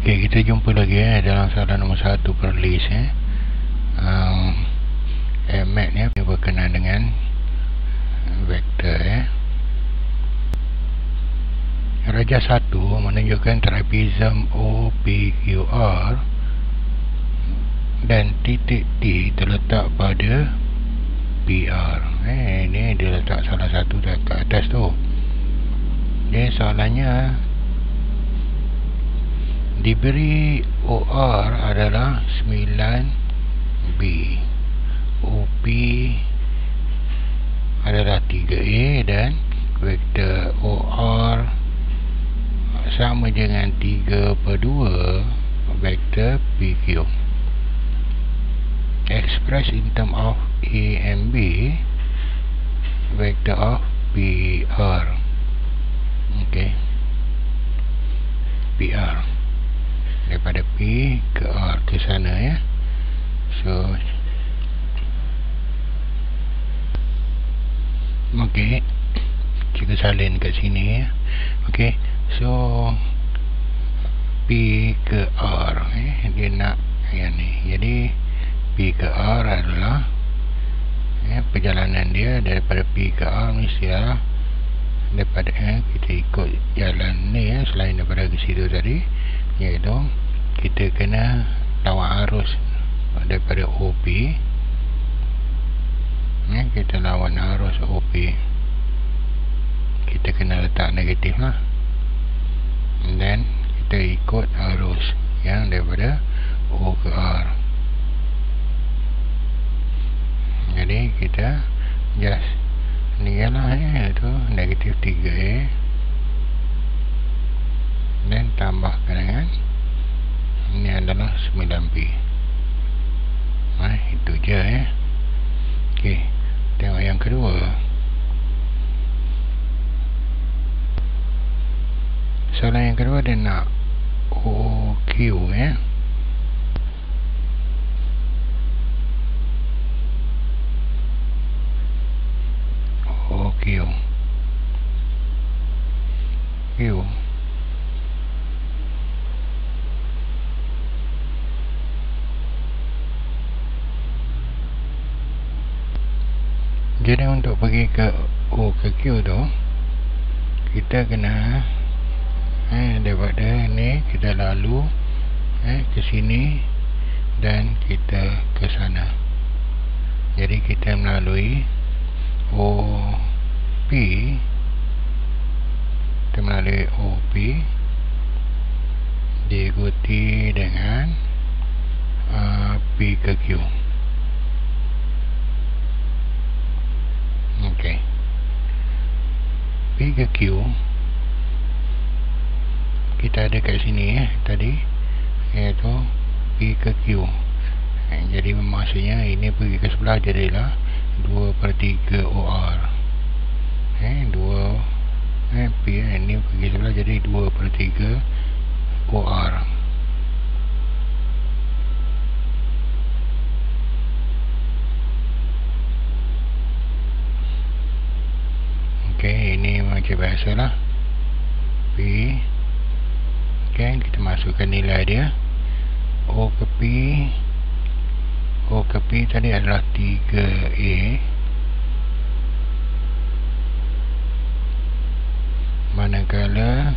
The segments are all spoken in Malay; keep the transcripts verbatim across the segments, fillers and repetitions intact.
Okey, kita jumpa lagi eh dalam soalan nombor satu per list eh. Um, eh mat ni berkenaan dengan vektor eh. Raja satu menunjukkan trapezium O P Q R dan titik T terletak pada P R. Eh ni dia letak salah satu dekat atas tu. Jadi soalannya diberi O R adalah sembilan B, O P adalah tiga A dan vektor O R sama dengan tiga per dua vektor P Q. Express in term of A and B vektor of P R. Okey, P R daripada P ke R ke sana ya. So okey, kita salin kat sini ya. Okey, so P ke R eh, dia nak yang ni. Jadi P ke R adalah eh, perjalanan dia daripada P ke R mestilah daripada eh, kita ikut jalan ni ya, selain daripada ke situ tadi, iaitu kita kena lawan arus daripada O P ya, kita lawan arus O P, kita kena letak negatif lah, and then kita ikut arus yang daripada O ke R. Jadi kita just ni lah eh, itu negatif tiga A dan tambahkan dengan ini adalah sembilan B. Nah, itu je eh. Okey, tengok yang kedua. Soalan yang kedua dia nak O Q eh. O Q Q jadi untuk pergi ke O ke Q tu kita kena eh, daripada ni kita lalu eh, ke sini dan kita ke sana. Jadi kita melalui O P, kita melalui O P diikuti dengan uh, P ke Q. Okey, P ke Q kita ada kat sini eh, tadi iaitu P ke Q eh, jadi maksudnya ini pergi ke sebelah jadilah dua per tiga O R eh, dua eh, P eh, ini pergi sebelah jadi dua per tiga O R. Okey, ini macam biasa lah P. Okey, kita masukkan nilai dia. O ke P, O ke P tadi adalah tiga A manakala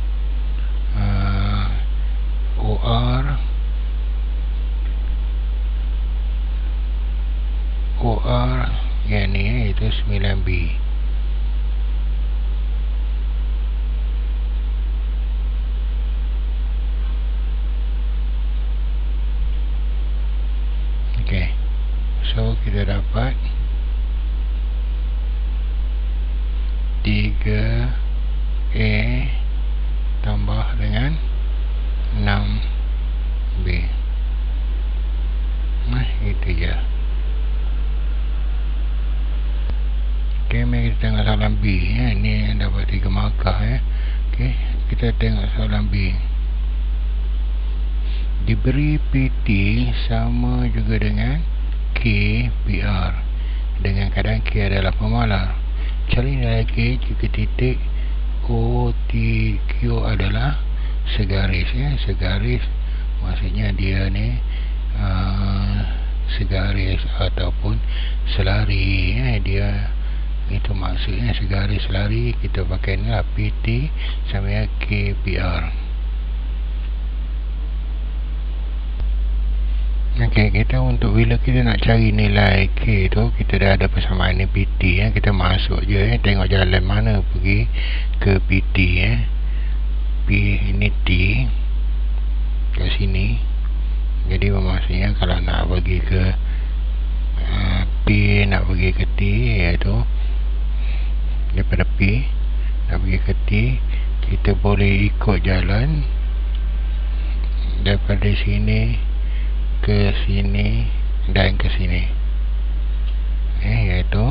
uh, O R O R yang ni itu sembilan B. Okey, so kita dapat tiga A tambah dengan enam B. Nah, itu je. Okey, mari kita tengok soalan B ya. Ini dapat tiga markah ya. Okey, kita tengok soalan B. Diberi P T sama juga dengan K P R dengan keadaan K adalah pemalar. Cari nilai K jika titik O T Q adalah segaris ya, segaris maksudnya dia ni uh, segaris ataupun selari ya, dia itu maksudnya segaris selari. Kita pakai ni lah P T sama dengan K P R. ok, kita untuk bila kita nak cari nilai K tu, kita dah ada persamaan ni P T ya. Kita masuk je ya, tengok jalan mana pergi ke P T ya. P ni T kat sini. Jadi maksudnya kalau nak bagi ke uh, P nak bagi ke T, iaitu daripada P nak pergi ke T, kita boleh ikut jalan daripada sini ke sini dan ke sini eh, iaitu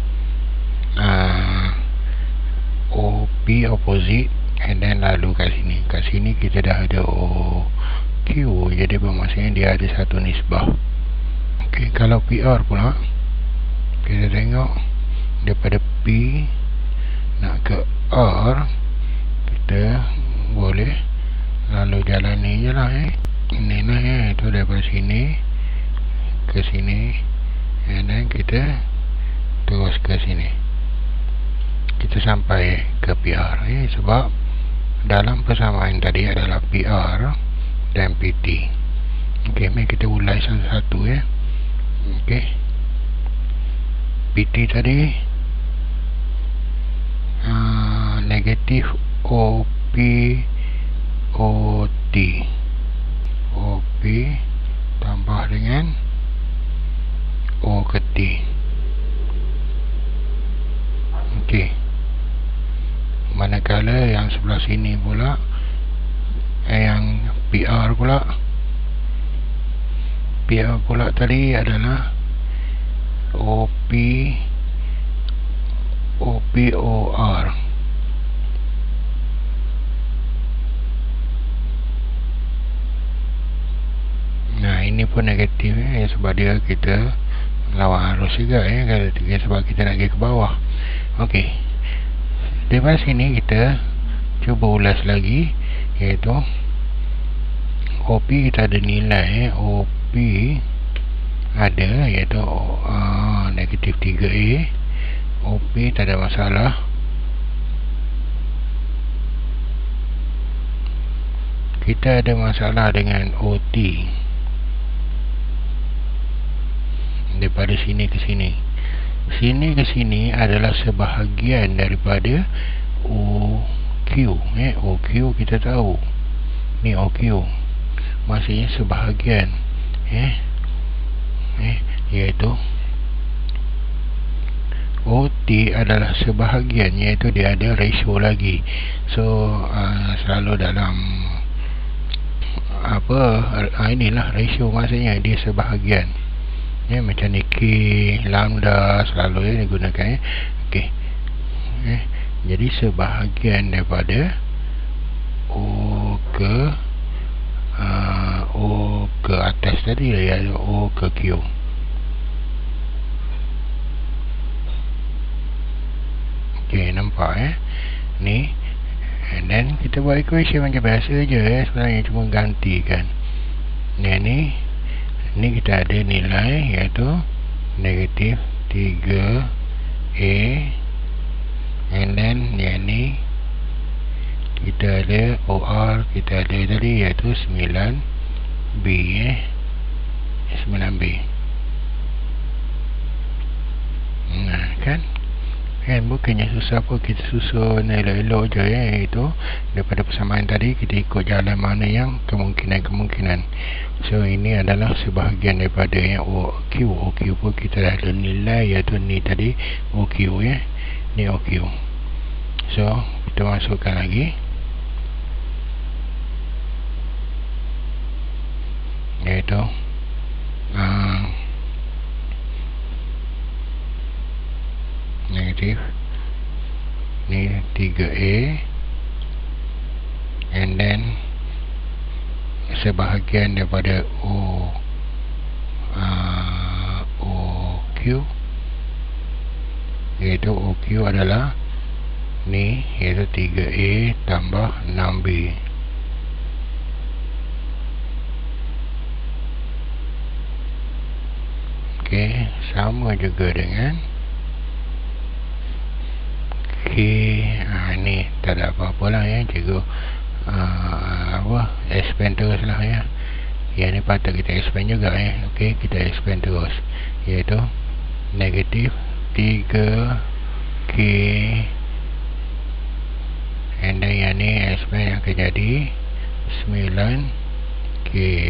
uh, O P opposite, and then lalu kat sini kat sini kita dah ada O Q, jadi bermaksudnya dia ada satu nisbah. ok, kalau P R pula kita tengok daripada P nak ke R, kita boleh lalu jalan ni je lah eh. Ini lah ya, itu daripada sini ke sini, and then kita terus ke sini, kita sampai ke P R eh, sebab dalam persamaan tadi adalah P R dan P T. ok, mari kita ulai satu-satu ya. ok, P T tadi uh, negatif O P O T, O P tambah dengan O ke T. ok, manakala yang sebelah sini pula eh, yang P R pula P R pula tadi adalah O P O P O R. Nah, ini pun negatif eh, sebab dia kita lawan arus juga eh, kalau sebab kita nak pergi ke bawah. ok, daripada sini kita cuba ulas lagi, iaitu O P kita ada nilai eh, O P ada iaitu uh, negatif tiga A. O P tak ada masalah. Kita ada masalah dengan O T daripada sini ke sini. Sini ke sini adalah sebahagian daripada O Q eh, O Q kita tahu ni O Q maksudnya sebahagian eh, eh iaitu O T adalah sebahagian, iaitu dia ada ratio lagi. So uh, selalu dalam apa uh, inilah ratio, maksudnya dia sebahagian ya, macam ni K lambda selalu ya digunakan ya. ok, eh, jadi sebahagian daripada O ke uh, O ke atas tadi ya, O ke Q. ok, nampak eh ni, and then kita buat equation macam biasa je eh, sebenarnya cuma gantikan ni ni ni kita ada nilai iaitu negatif tiga A, and then yang ni kita ada O R kita ada tadi iaitu sembilan B eh, sembilan B. Nah kan, kan bukannya susah pun, kita susun elok-elok je ya, itu daripada persamaan tadi kita ikut jalan mana yang kemungkinan-kemungkinan. So ini adalah sebahagian daripada yang O Q. O Q pun kita dah ada nilai iaitu ni tadi O Q ya, ni O Q. So kita masukkan lagi iaitu uh, negatif ni tiga A, and then sebahagian daripada O uh, O Q iaitu O Q adalah ni, iaitu tiga A tambah enam B. Okey, sama juga dengan K. Ha, ni tak ada apa-apa lah ya, cikgu uh, apa, expand terus lah ya. Yang ni patut kita expand juga ya. Okey, kita expand terus, iaitu negatif tiga K, and then yang ni expand yang akan jadi sembilan K.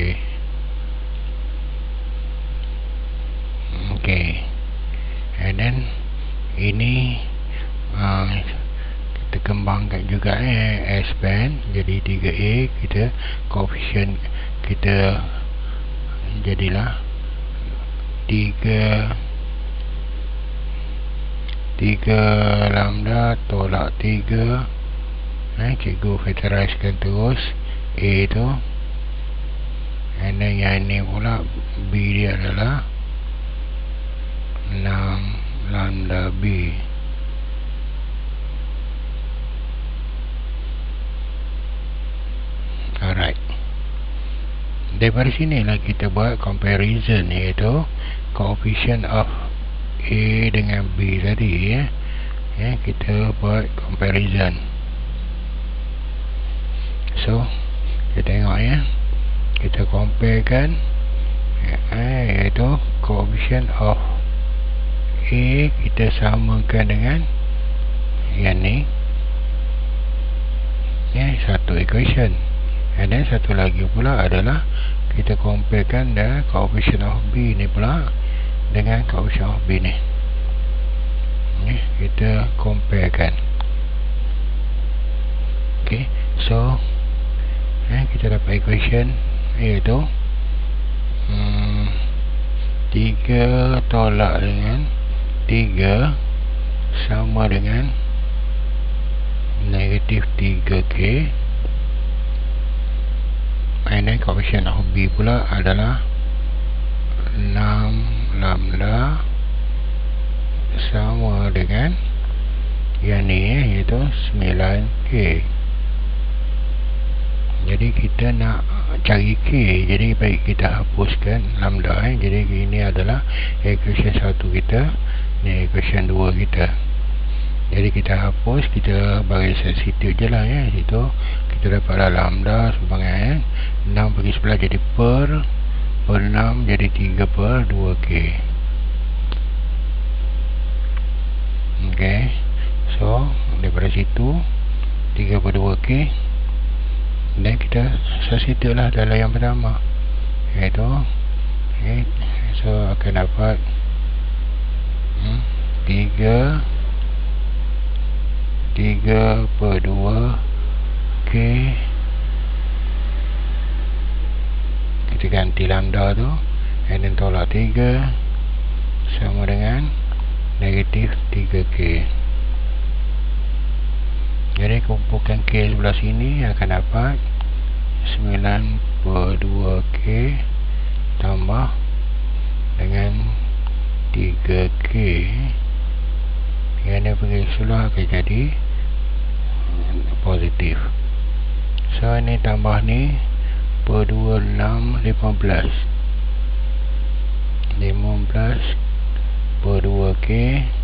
Okay, and then ini uh, kita kembangkan juga eh, expand jadi tiga A, kita koefisien kita jadilah tiga tiga lambda tolak tiga. eh, cikgu factorizekan terus A tu, and then yang ini pula B dia adalah enam lambda B. Alright, daripada sinilah kita buat comparison, iaitu coefficient of A dengan B tadi ya. Ya, kita buat comparison. So kita tengok ya, kita comparekan eh, iaitu coefficient of A kita samakan dengan yang ni ya, satu equation. And then satu lagi pula adalah kita comparekan the coefficient of B ni pula dengan coefficient of B ni. Ni kita comparekan. Okay, so eh, kita dapat equation iaitu hmm, tiga tolak dengan tiga sama dengan negatif tiga K, and then coefficient of B pula adalah enam lambda sama dengan yang ni eh, iaitu sembilan K. Jadi kita nak cari K, jadi baik kita hapuskan lambda eh. Jadi ini adalah equation satu kita, ni equation dua kita. Jadi kita hapus, kita bagi substitute je lah ya. Situ kita dapatlah lambda sebagai eh, enam bagi sebelah jadi per per enam jadi tiga per dua K. Okay, so daripada situ tiga per dua K, dan kita substitute lah dalam yang pertama, iaitu okay, so akan dapat hmm, tiga tiga per dua K. Kita ganti lambda tu, and then tolak tiga sama dengan negatif tiga K. Jadi kumpulkan K sebelah sini akan dapat sembilan per dua K tambah dengan tiga K. Yang ni pergi sebelah akan jadi positif. So ini tambah ni per dua, enam, lima belas. lima belas per dua K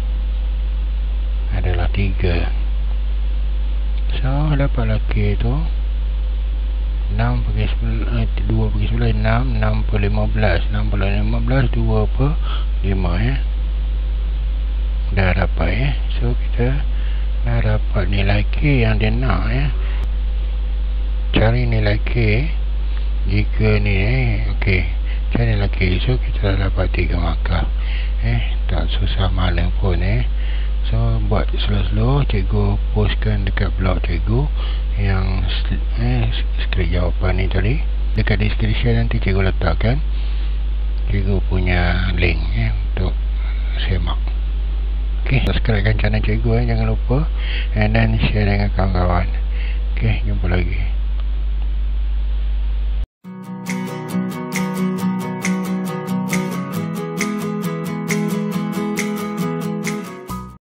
adalah tiga. So dapatlah K tu enam bagi sebelah, dua bagi sebelah enam, enam per lima belas, enam per lima belas, dua per lima ya. Dah dapat ya. So kita dah dapat nilai K yang dia nak ya. Cari nilai K jika ni eh, ok, cari nilai K. So kita dah dapat tiga markah eh, tak susah mana pun eh. So buat slow-slow, cikgu postkan dekat blog cikgu yang eh, skrip jawapan ni tadi. Dekat description nanti cikgu letakkan cikgu punya link eh, untuk semak. Ok, subscribekan channel cikgu eh, jangan lupa, and then share dengan kawan-kawan. Ok, jumpa lagi.